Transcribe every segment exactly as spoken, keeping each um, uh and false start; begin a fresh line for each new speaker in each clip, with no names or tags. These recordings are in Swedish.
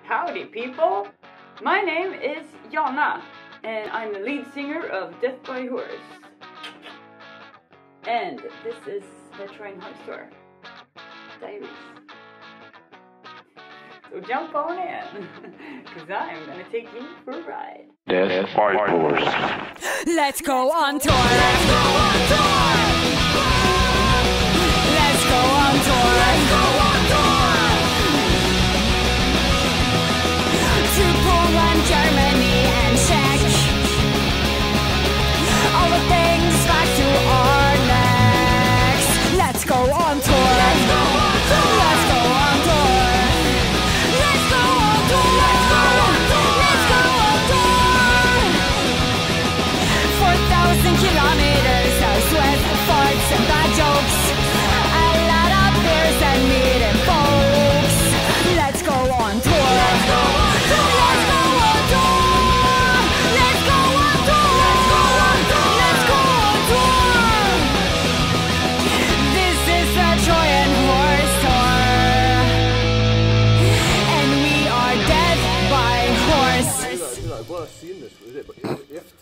Howdy people, my name is Jana and I'm the lead singer of Death by Horse. And this is the Trojan Horse Tour Diaries. So jump on in, cause I'm gonna take you for a ride.
Death by Horse.
Let's go on tour! Let's go on tour! Let's go on tour! Let's go on tour! To Poland, Germany and Czech. All the things back to our necks. Let's go on tour! Let's go on tour! Let's go on tour! Let's go on tour! Let's go on tour! Let's go on tour! four thousand kilometers of sweat, farts and bad jokes. A lot of beers and meeting folks. Let's go on tour! Let's go on tour! Let's go on tour! Let's go on tour! Let's go on tour! Let's go on tour! This is the Trojan Horse Tour. And we are Death by Horse.
Bara sinnes, det är bara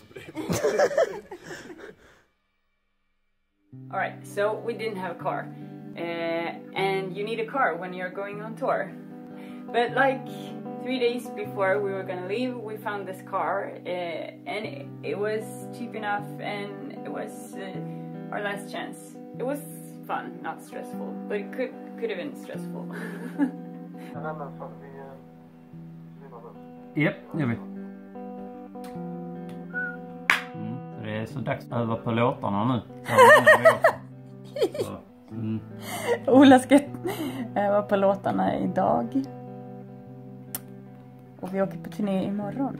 Alright, so we didn't have a car. Uh, and you need a car when you're going on tour. But like three days before we were gonna leave, we found this car. Uh, and it, it was cheap enough and it was uh, our last chance. It was fun, not stressful. But it could, could have been stressful.
Japp, det gör vi. Mm, det är så dags att öva på låtarna nu. Så, mm.
Ola ska öva på låtarna idag. Och vi åker på turné imorgon.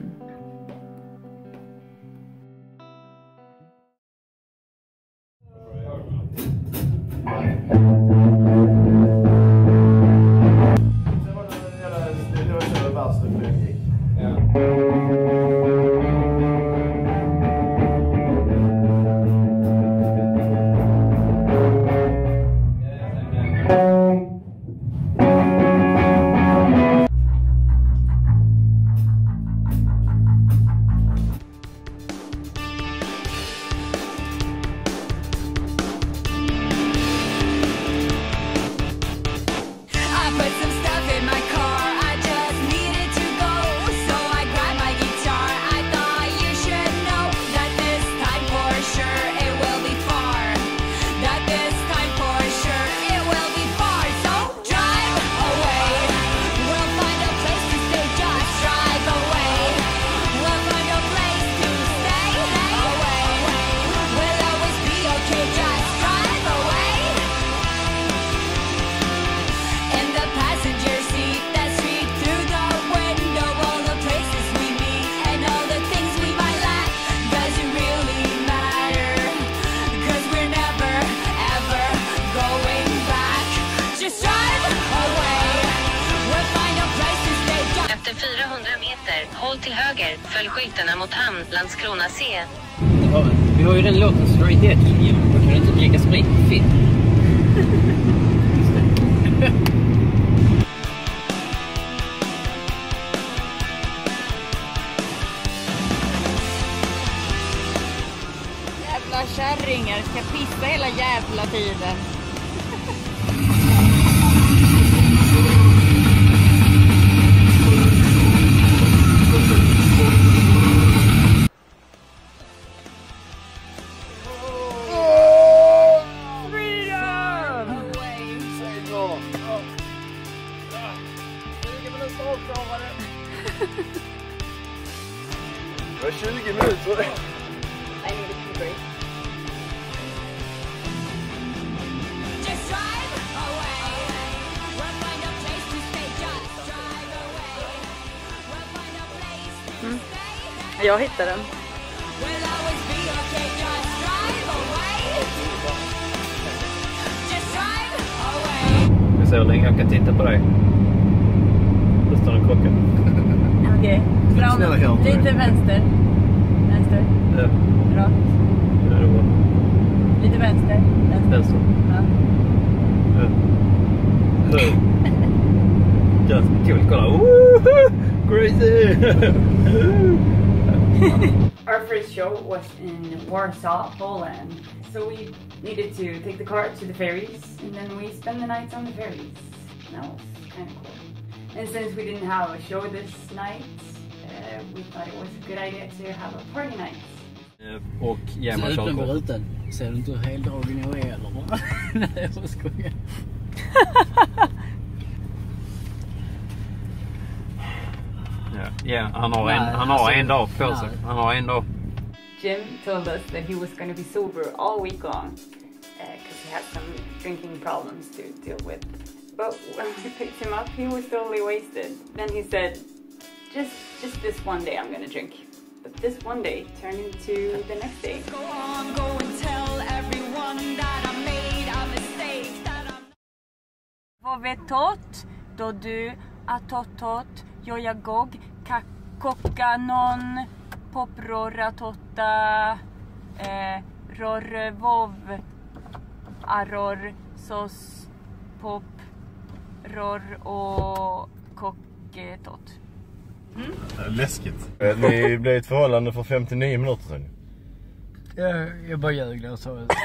Håll till höger, följ skyltarna mot hamn, Landskrona C.
Ja, vi har ju den låten Straight Edge. Då kan du inte dricka sprit på film.
Jävla kärringar ska pissa hela jävla tiden.
Det var tjugo minuter.
I need a pee break.
Just drive away. We'll find a place to stay. Just drive away. We'll find a place to stay.
Jag hittade den.
We'll always be okay. Just drive away. Just drive away.
Vi ser hur länge jag kan titta på dig. Då står den klockan.
Okej. Fram. Lite vänster. Vänster.
Ja.
Rakt.
Ja, det var.
Lite vänster. Vänster.
Vänster.
Ja.
Ja. Höger. Just kul, kolla. Woohoo! Crazy!
Our first show was in Warsaw, Poland. So we needed to take the car to the ferries, and then we spent the nights on the ferries. That was kind of cool. And since we didn't have a show this night, uh, we thought it was a good idea to have a party night.
Och jämna
körkort.
körkort.
Rutan. Ser du inte hur heldragen jag är eller? Nej, jag skojar.
Ja, yeah, han har en, han har en dag på sig. Han har en dag.
Jim told us that he was going to be sober all week long because uh, he had some drinking problems to deal with. But when we picked him up, he was totally wasted. Then he said, just just this one day I'm going to drink. But this one day turned into the next day.
Go on, go and tell everyone that I made a mistake, that I'm...
Vad vet tot? Då du a tot tot, joja gog, kakokka non, poprora totta, eh, ror vov, aror, sos, pop, ror och kokketot.
Mm. Läskigt. Ni blev ett förhållande för femtionio minuter sedan.
Jag, jag bara ljög där och sa det.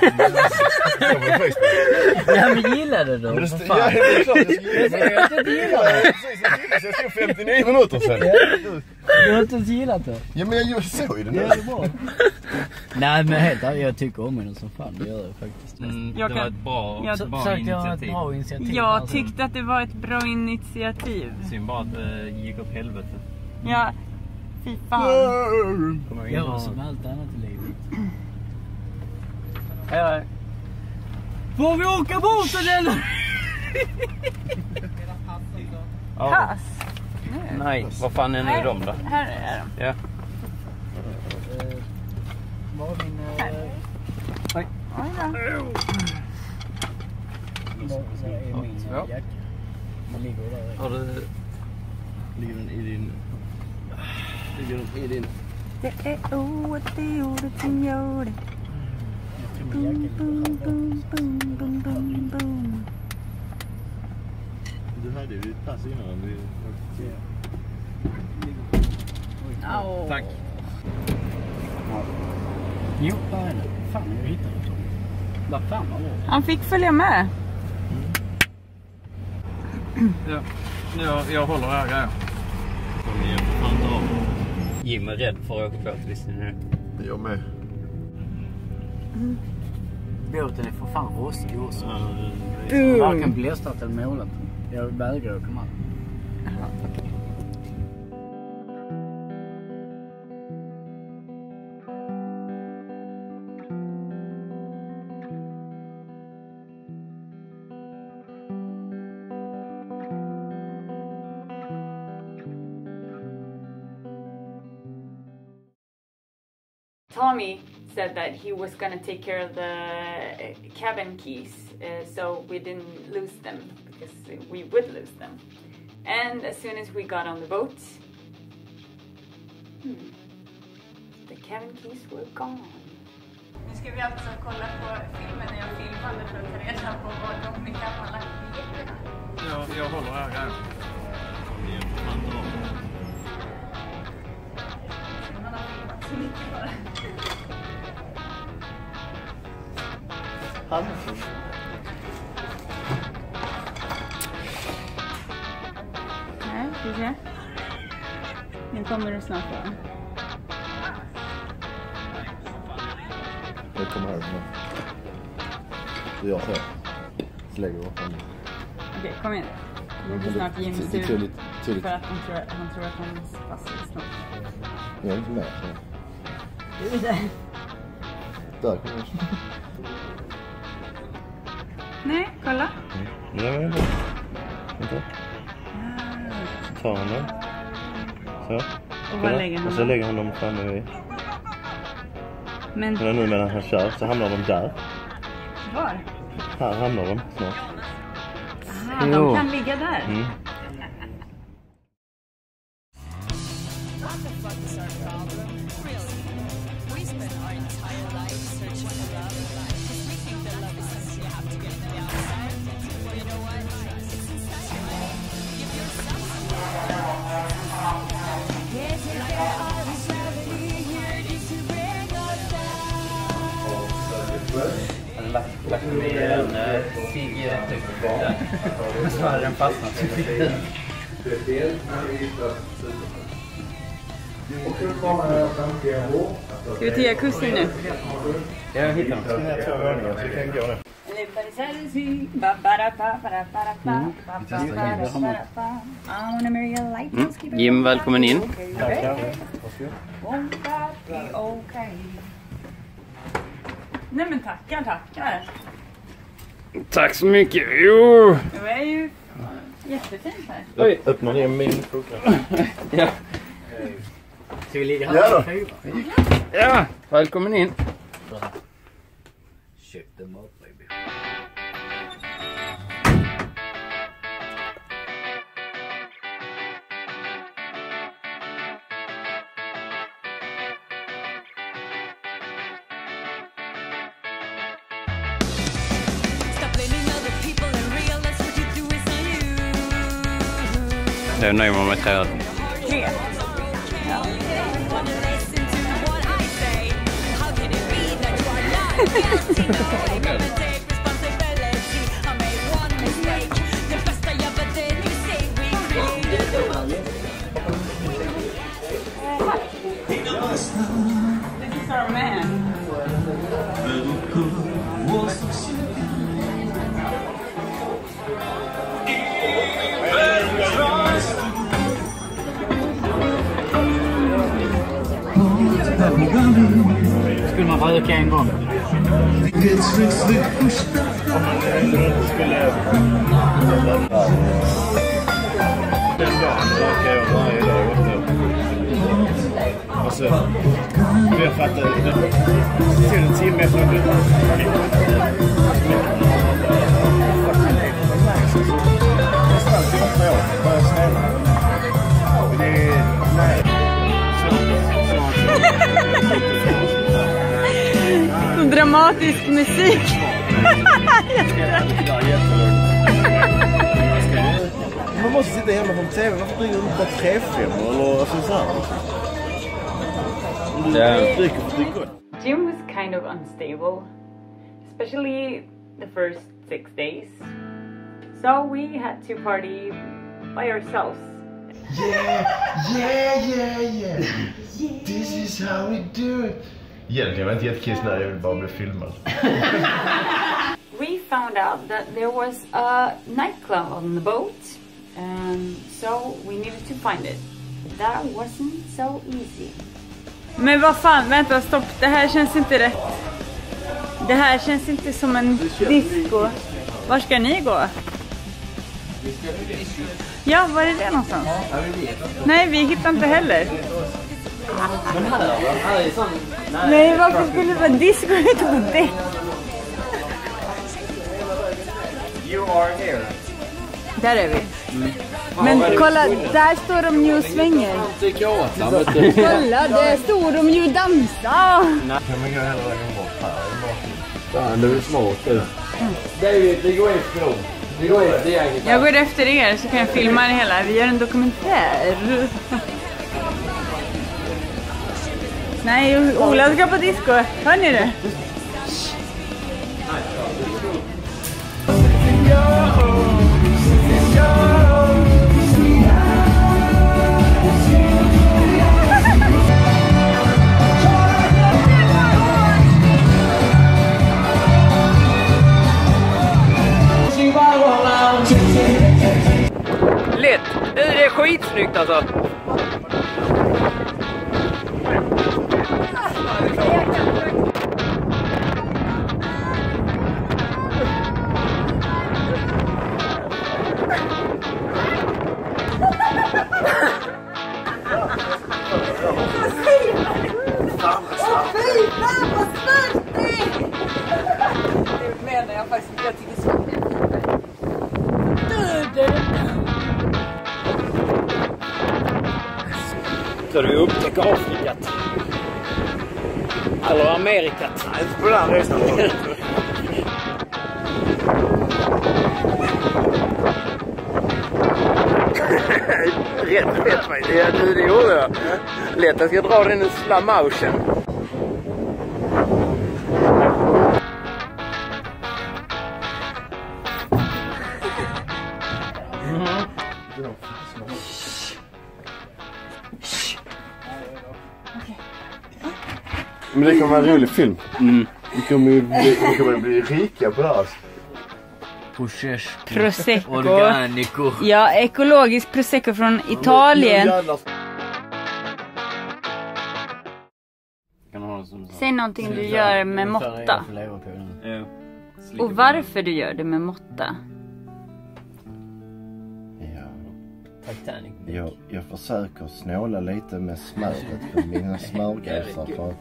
Ja, men gillade det då.
Men det st- ja, det är klart jag skulle
Jag inte gillar det.
Precis, jag gillade jag skrev femtionio minuter sedan.
Du har inte ens gillat det.
Ja, men jag såg ju det nu.
Ja, det är bra. Nej, men helt ärligt, jag tycker om henne som fan. Det gör jag faktiskt.
Mm, det
Jag
var
kan-
ett bra,
jag-
ett bra
Försökte jag ha ett
initiativ.
bra initiativ.
Jag
alltså.
tyckte att det var ett bra initiativ.
Synd bara att det gick åt helvete.
Ja, fy fan.
Kommer in
Jag
och-
var som allt annat i livet.
Ja.
Får vi åka bort eller?
Ja.
Pass.
Nej, vad fan är nu de då?
Här är de.
Ja.
Var min... eh,
Oj då.
Var är min eh,
Ja.
jacka? Den ligger där.
Har du...
Ligger den i din... Ligger den i din...
Det är ordet, det är ordet som gör det.
Jag tror min jacka ligger här.
Boom, boom, boom, boom, boom.
Du hade ju ditt pass innan vi...
Au.
Tack.
Jo, där är det. Fan, jag hittade det. Vad fan var det?
Han fick följa med.
Ja, jag, jag håller här grejer. Kom igen, fan ta av. Jim är rädd för att åka båt, visste ni det?
Jag med.
Båten är för fan rostig också.
Ja,
Jag varken blästrat eller målat. Jag vägrar att komma.
Tommy said that he was going to take care of the uh, cabin keys uh, so we didn't lose them because we would lose them. And as soon as we got on the boat, hmm, the cabin keys were gone. Nu ska vi alltså kolla på filmen när jag filmade för att ta reda på vad de har lagt biljetterna.
Jag, jag håller här grejer. Kom igen, fan ta av.
Man har filmat så mycket bara. Nej, ska vi se. Nu kommer det snart va?
Jag kommer här. Du gör så. Så lägger jag fram.
Okej, kom igen. Nu blir snart Jim
Det är
sur
tydligt. Tydligt.
för att han tror, han tror att hans pass är snart.
Jag är inte med.
Du är där.
Där kommer jag.
Nej, kolla.
Nej, men vänta. Vänta. Ta honom. Så.
Och vad lägger han
Och så
då?
lägger han dem framme vid.
Men
Men nu medan han kör så hamnar de där.
var?
Här hamnar de snart.
Aha, de kan ligga där.
Mm.
What the fuck is our problem? Really? We spend our entire lives searching for love. Because we think that love is something you have to get on the outside. Well, you know what? It's inside you. Give yourself
med en cigarettryck där. Så hade den fastnat.
Ska vi till kusten nu?
Jag hittar dem.
Jag tror jag våningar så vi kan gå nu.
Mm. Jim, välkommen in.
Nej men tackar, tackar.
Tack så mycket. Jo.
Det är ju jättefint här.
Oj.
Öppnar ner min frukost.
Ja. Ska vi ligga här?
Ja då.
Ja, välkommen in.
Check them out, baby.
Jag nöjer mig med tre.
Tre. This is our man.
Skulle man röka en gång?
Den dagen rökar jag varje dag i åtta år. Alltså, jag fattar det. Det tog en timme efter att jag nästan till åtta år. Bara snälla. Det är... Nej.
Så dramatisk musik.
Man måste sitta hemma från tv. Varför dricker du inte bara tre fem eller alltså så här?
Det
dricker för det gott.
Jim was kind of unstable, especially the first six days. So we had to party by ourselves.
Yeah, yeah, yeah, yeah. This is how we do it. Egentligen var jag inte jättekissnödig, jag vill bara bli filmad.
We found out that there was a nightclub on the boat, and so we needed to find it. That wasn't so easy. Men vad fan, vänta, stopp. Det här känns inte rätt. Det här känns inte som en disco. Var ska ni gå? Ja, var är det någonstans? Nej, vi hittar inte heller. Nej, varför skulle det vara disco ute på däck?
You are here.
Där är vi. Men kolla, där står de ju och svänger. Kolla, där står de ju och dansar.
Kan man gå hela vägen bort här? Fan, det är smart.
David, det går efter dem. Det går efter gänget.
Jag går efter er så kan jag filma det hela. Vi gör en dokumentär. Nej, Ola ska på disco. Hör ni det?
Lätt! Du, det är skitsnyggt alltså! Ska du upptäcka Afrikat? Eller Amerikat?
Nej, inte på den här resan.
Rätt fett mig. Ja, du, det gjorde jag. Lätt, jag ska dra den i slow motion.
Men det kommer vara en rolig film.
Mm.
Vi kommer ju bli, vi kommer bli rika på det här.
Prosecco.
Organico.
Ja, ekologisk prosecco från Italien.
Kan man ha det som så.
Säg någonting du gör med måtta.
Ja.
Och varför du gör det med måtta.
Ja.
Titanic.
Jag, jag försöker snåla lite med smöret på mina smörgåsar för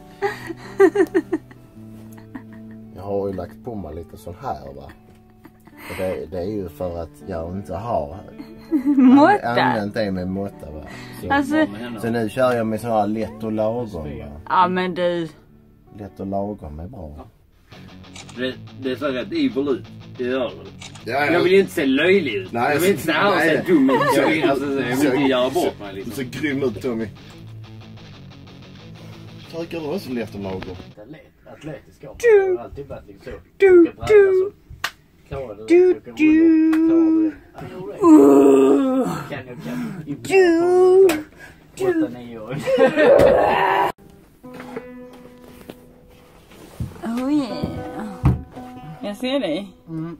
jag har ju lagt på mig lite sån här va. Och det, det är ju för att jag inte har
Måtta?
använt det med måtta va. Så,
Alltså,
så nu kör jag med så här lätt och lagom va.
ja men du.
Lätt och lagom är bra.
Det, det ser rätt evil ut. Det gör det.
Ja,
Jag vill inte se löjlig ut.
Nej,
jag vill inte snarare
nej,
se dum ut. Jag vill, alltså, jag vill inte göra bort mig liksom.
Så grym ut Tommy. Tycker du också lätt och lagom?
Atletisk av.
Du.
Jag har alltid varit liksom så.
Du,
Du kan
du.
bränna så. Klarar du det?
Du,
Du kan
du.
rulla. Klarar du det? Kan jag kan.
Du.
åtta nio år.
Oh yeah. Jag ser dig.
Mm.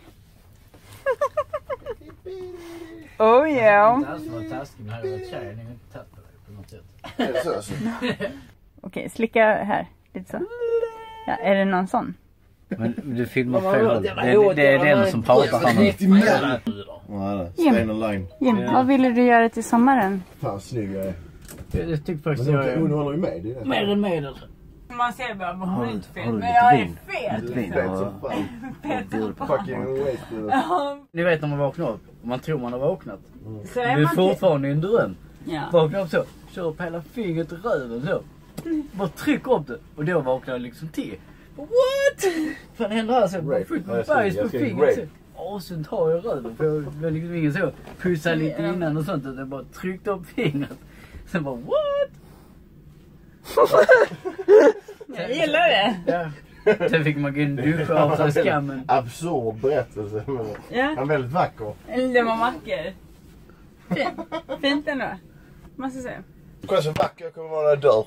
Oh yeah.
Det här som var taskigt när jag var tjej. Ni har inte tagit på det på något sätt.
Är det så? så?
Okej, slicka här. Lite så. Ja, är det någon sån?
Men du filmar fel. Det, det, det är den som pratar här nu.
Ja, Stein och Line.
Jim,
Ja.
vad ville du göra till sommaren?
Fan snygg jag är.
Jag tycker faktiskt
Men
jag
hon
är
håller ju med. Det är det.
mer än medel.
Man ser bara, man har inte fel,
har du
men
lite
jag är
vin?
fel.
Lite vin.
Fett som fan. Fucking wasted.
Ni vet när man vaknar upp och man tror man har vaknat.
Så är
Du är
man
fortfarande i en dröm.
Ja.
Vaknar upp så, kör upp hela fingret i röven så. Bara trycker upp det och då vaknar jag liksom till. What? Vad händer här? Så jag bara
Rape.
fullt
Ja,
med
jag ska-
bajs
jag
på
ska
fingret.
rape.
Och sen tar jag röven för jag var liksom ingen så. Pussade lite innan och sånt och jag bara tryckte upp fingret. Sen bara what?
Jag gillar det.
Ja. Sen fick man gå in och duscha av sig skammen.
Absurd berättelse. Men
Ja.
han är väldigt vacker.
Det var vacker. Fint. Fint ändå. Måste säga.
Kolla så vacker jag kommer vara när jag dör.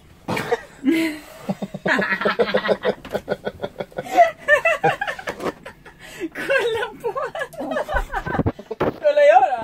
Kolla på. Kolla jag då.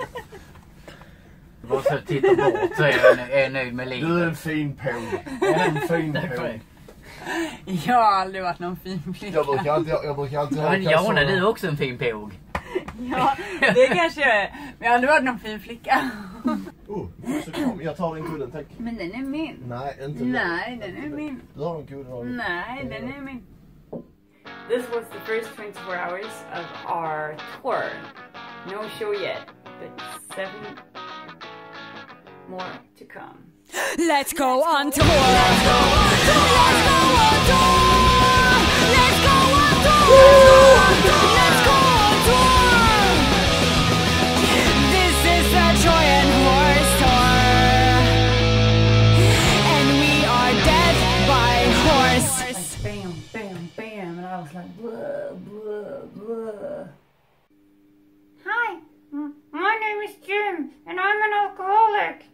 Bara så titta bort så är jag, är jag nöjd med livet.
Du är en fin påg. En fin påg.
Jag har aldrig varit någon fin flicka.
Jag brukar alltid, jag brukar alltid
Ja, men Jana, du är också en fin påg.
Ja, det kanske jag är. Men jag har aldrig varit någon fin flicka.
Oh, så kom, jag tar den kudden, tack.
Men den är min.
Nej, inte
Nej, den är min.
Du har en kudden.
Nej, den är min. This was the first twenty-four hours of our tour. No show yet, but seven more to come.
Let's go on tour. Let's go on tour. Let's go on tour. Let's go on tour. Let's go on tour. This is the Trojan Horse Tour, and we are dead by horse.
Bam, bam, bam, and I was like, blah, blah, blah. Hi, m- my name is Jim, and I'm an alcoholic.